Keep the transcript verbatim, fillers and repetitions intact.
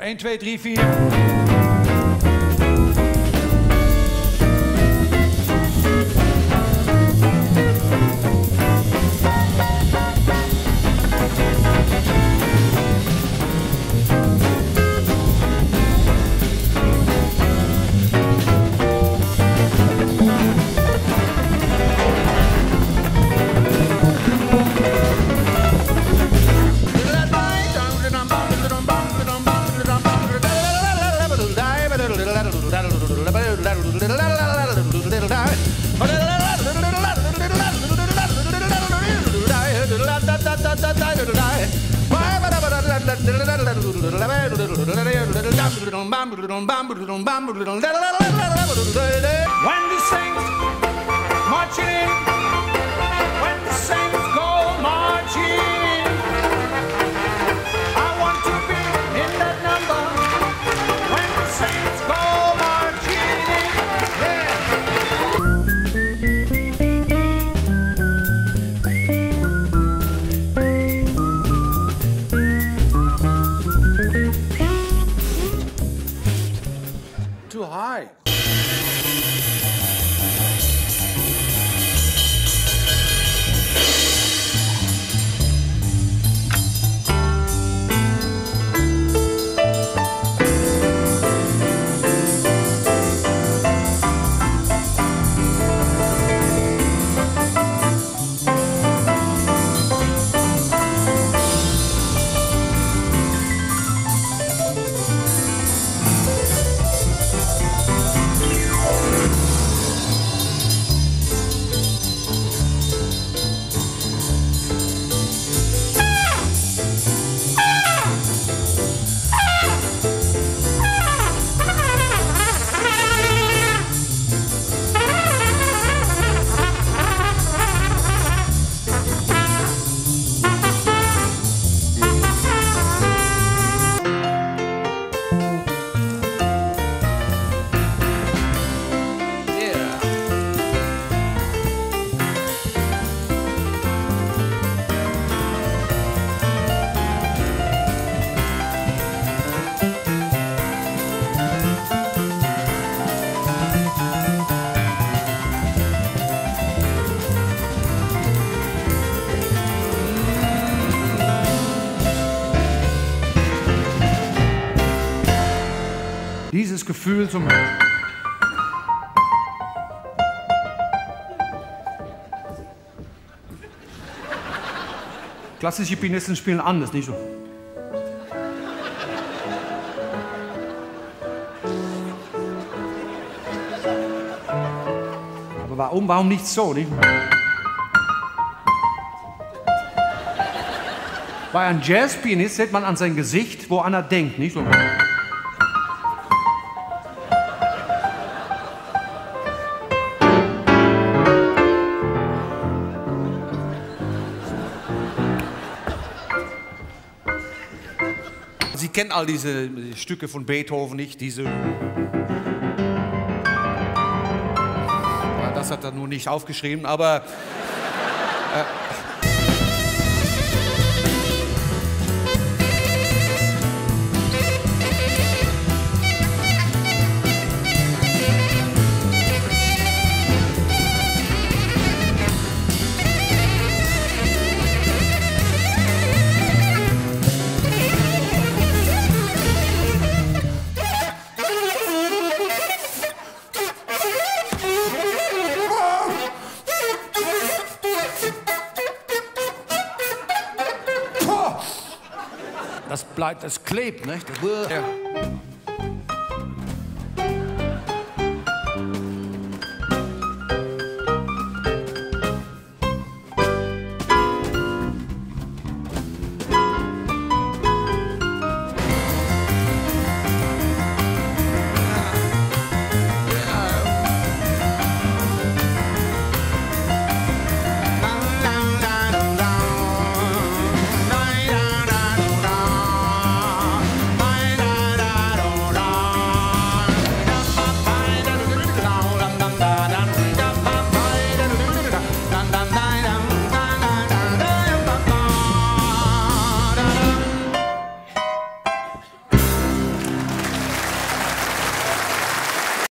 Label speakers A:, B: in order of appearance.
A: eins, zwei, drei, vier. When the saints marching in, when the saints go marching in, I want to be in that number. When the saints go marching in. Too high. Dieses Gefühl zum... Klassische Pianisten spielen anders, nicht so. Aber warum, warum nicht so, nicht? Bei einem Jazzpianist sieht man an sein Gesicht, wo einer denkt, nicht so. Sie kennen all diese Stücke von Beethoven nicht, diese... Das hat er nur nicht aufgeschrieben, aber... Äh, Das bleibt, das klebt, nicht? Ja.